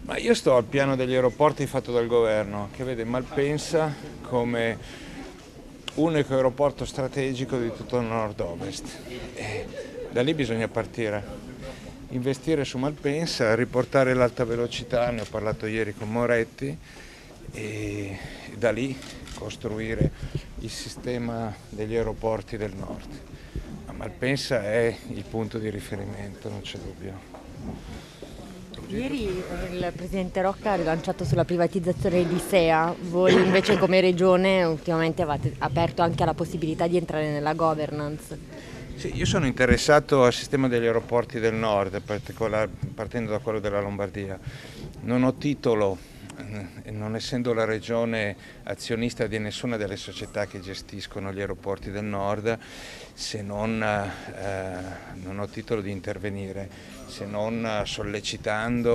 Ma io sto al piano degli aeroporti fatto dal governo, che vede Malpensa come unico aeroporto strategico di tutto il nord-ovest. E da lì bisogna partire, investire su Malpensa, riportare l'alta velocità, ne ho parlato ieri con Moretti, e da lì costruire il sistema degli aeroporti del nord. Ma Malpensa è il punto di riferimento, non c'è dubbio. Ieri il presidente Rocca ha rilanciato sulla privatizzazione di SEA, voi invece come regione ultimamente avete aperto anche alla possibilità di entrare nella governance. Sì, io sono interessato al sistema degli aeroporti del nord, partendo da quello della Lombardia. Non ho titolo, non essendo la regione azionista di nessuna delle società che gestiscono gli aeroporti del nord, se non ho titolo di intervenire, se non sollecitando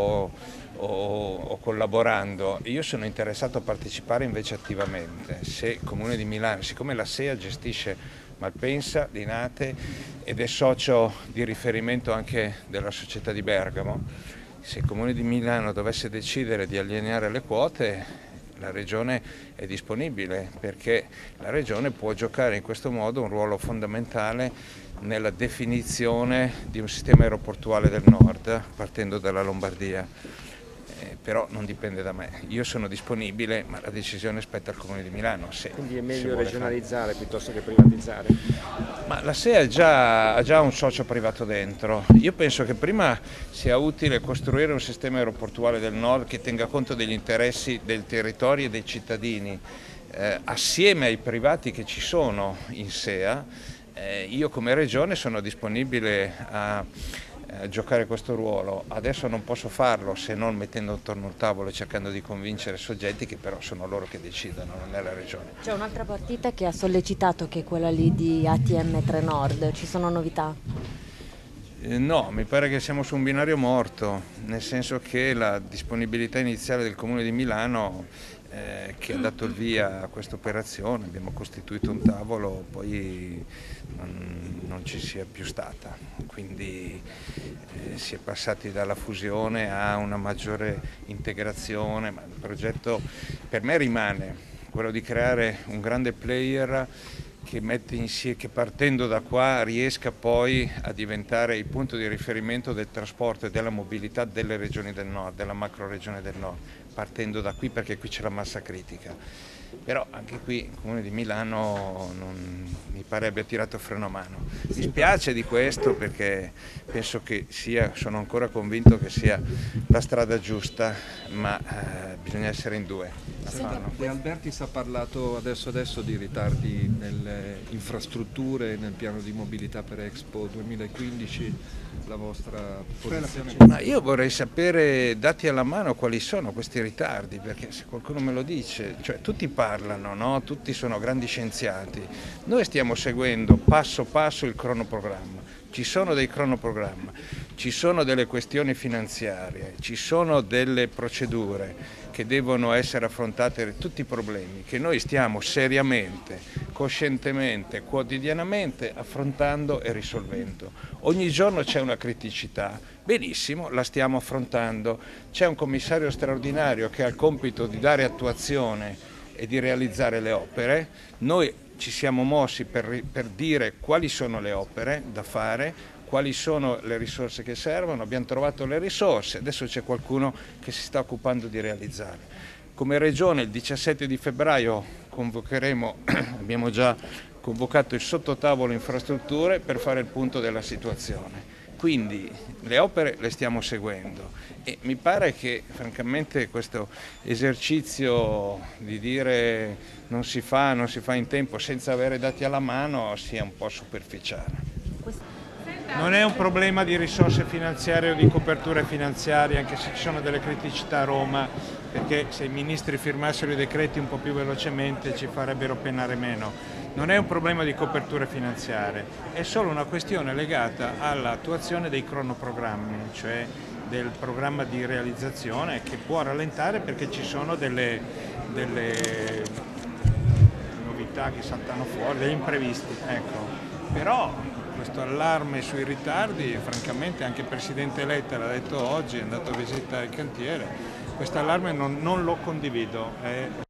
o collaborando. Io sono interessato a partecipare invece attivamente. Se il Comune di Milano, siccome la SEA gestisce Malpensa, Linate ed è socio di riferimento anche della società di Bergamo, se il Comune di Milano dovesse decidere di allineare le quote, la Regione è disponibile, perché la Regione può giocare in questo modo un ruolo fondamentale nella definizione di un sistema aeroportuale del nord, partendo dalla Lombardia. Però non dipende da me, io sono disponibile, ma la decisione spetta al Comune di Milano. Quindi è meglio regionalizzare piuttosto che privatizzare? Ma la SEA ha già un socio privato dentro. Io penso che prima sia utile costruire un sistema aeroportuale del nord che tenga conto degli interessi del territorio e dei cittadini, assieme ai privati che ci sono in SEA. Io come regione sono disponibile a giocare questo ruolo. Adesso non posso farlo se non mettendo attorno al tavolo e cercando di convincere soggetti che però sono loro che decidono, non è la regione. C'è un'altra partita che ha sollecitato, che è quella lì di ATM3 Nord, ci sono novità? No, mi pare che siamo su un binario morto, nel senso che la disponibilità iniziale del Comune di Milano che ha dato il via a questa operazione, abbiamo costituito un tavolo, poi non ci sia più stata, quindi si è passati dalla fusione a una maggiore integrazione, ma il progetto per me rimane quello di creare un grande player che mette insieme, che partendo da qua riesca poi a diventare il punto di riferimento del trasporto e della mobilità delle regioni del nord, della macro regione del nord, partendo da qui perché qui c'è la massa critica. Però anche qui il Comune di Milano mi pare abbia tirato freno a mano. Mi spiace di questo perché penso che sono ancora convinto che sia la strada giusta, ma bisogna essere in due a farlo. De Albertis ha parlato adesso di ritardi nelle infrastrutture, nel piano di mobilità per Expo 2015, la vostra posizione? Ma io vorrei sapere, dati alla mano, quali sono questi ritardi, perché se qualcuno me lo dice, cioè tutti parlano, no? Tutti sono grandi scienziati, noi stiamo seguendo passo passo il cronoprogramma, ci sono dei cronoprogrammi, ci sono delle questioni finanziarie, ci sono delle procedure che devono essere affrontate, tutti i problemi che noi stiamo seriamente, coscientemente, quotidianamente affrontando e risolvendo. Ogni giorno c'è una criticità, benissimo, la stiamo affrontando, c'è un commissario straordinario che ha il compito di dare attuazione e di realizzare le opere, noi ci siamo mossi per dire quali sono le opere da fare, quali sono le risorse che servono, abbiamo trovato le risorse, adesso c'è qualcuno che si sta occupando di realizzarle. Come Regione il 17 di febbraio convocheremo, abbiamo già convocato il sottotavolo infrastrutture per fare il punto della situazione. Quindi le opere le stiamo seguendo e mi pare che francamente questo esercizio di dire non si fa in tempo senza avere dati alla mano sia un po' superficiale. Non è un problema di risorse finanziarie o di coperture finanziarie, anche se ci sono delle criticità a Roma, perché se i ministri firmassero i decreti un po' più velocemente ci farebbero penare meno. Non è un problema di coperture finanziarie, è solo una questione legata all'attuazione dei cronoprogrammi, cioè del programma di realizzazione che può rallentare perché ci sono delle novità che saltano fuori, degli imprevisti. Ecco. Però questo allarme sui ritardi, francamente anche il Presidente Letta l'ha detto oggi, è andato a visitare il cantiere, questo allarme non lo condivido.